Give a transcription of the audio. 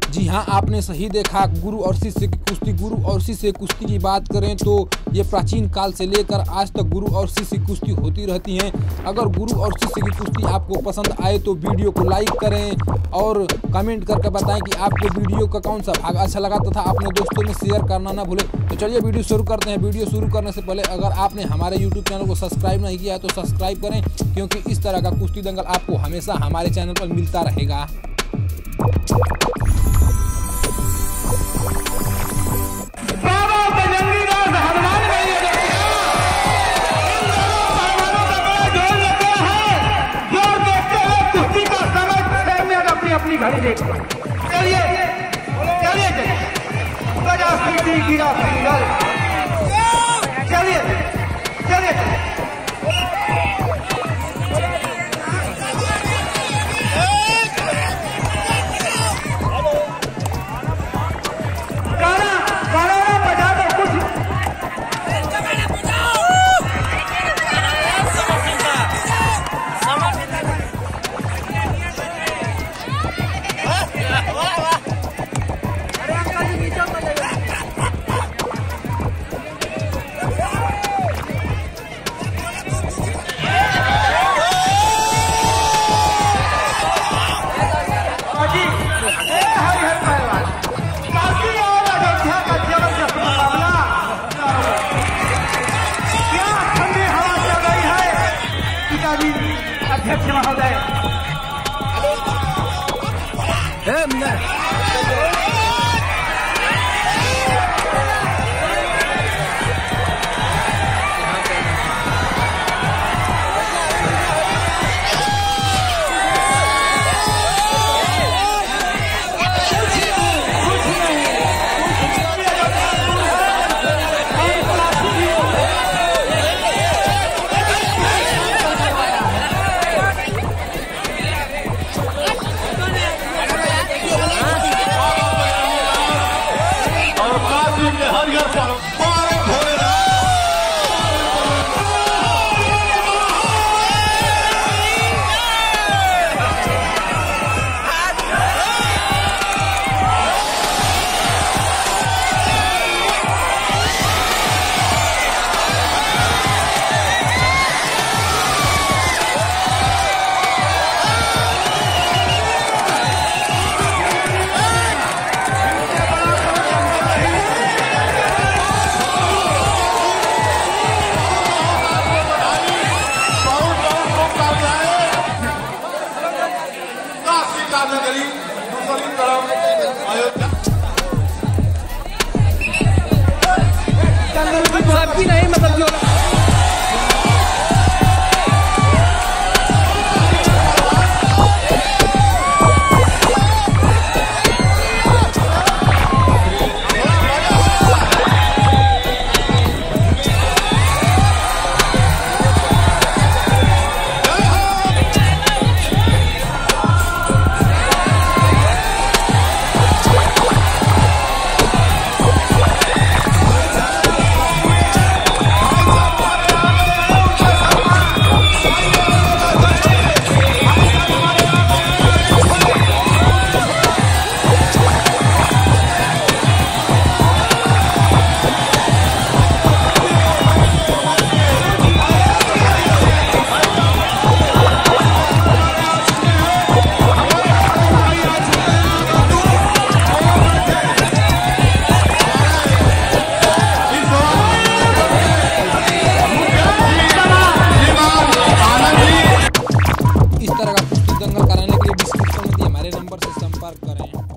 जी हाँ, आपने सही देखा, गुरु और शिष्य की कुश्ती। गुरु और शिष्य कुश्ती की बात करें तो ये प्राचीन काल से लेकर आज तक गुरु और शिष्य की कुश्ती होती रहती हैं। अगर गुरु और शिष्य की कुश्ती आपको पसंद आए तो वीडियो को लाइक करें और कमेंट करके बताएं कि आपको वीडियो का कौन सा भाग अच्छा लगा तथा अपने दोस्तों में शेयर करना ना भूलें। तो चलिए वीडियो शुरू करते हैं। वीडियो शुरू करने से पहले अगर आपने हमारे यूट्यूब चैनल को सब्सक्राइब नहीं किया है तो सब्सक्राइब करें, क्योंकि इस तरह का कुश्ती दंगल आपको हमेशा हमारे चैनल पर मिलता रहेगा। अपनी घड़ी देख चलिए चलिए चलिए चलिए अध्यक्ष महोदय सबकी नहीं मतलब जो दंगल कराने के लिए डिस्क्रिप्शन में दिए हमारे नंबर से संपर्क करें।